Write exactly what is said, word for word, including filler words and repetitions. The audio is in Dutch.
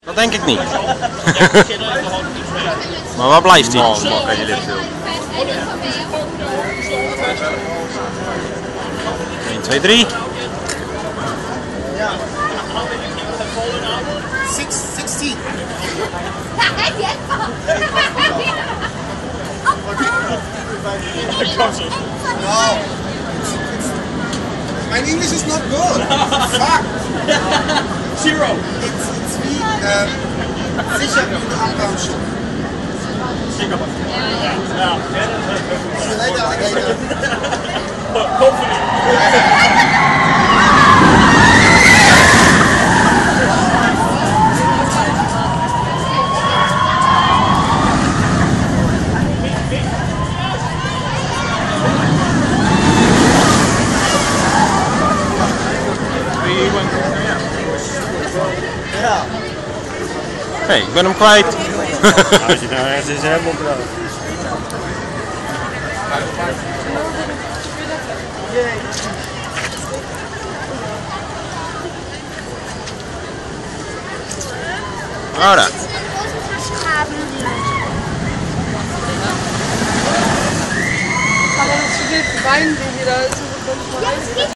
Dat denk ik niet. Maar waar blijft hij? Oh, man, kan je lift doen. één, twee, drie. zestien. No. My English is not good. Fuck. Zero. It's, it's me. Um, sicher in the Anbau schon. Ja. Ja. See you later, alligator. Hopefully. Hé, hey, ik ben hem kwijt. Als je nou ergens is helemaal brood. Ora. Aber das für den Wein, den wir da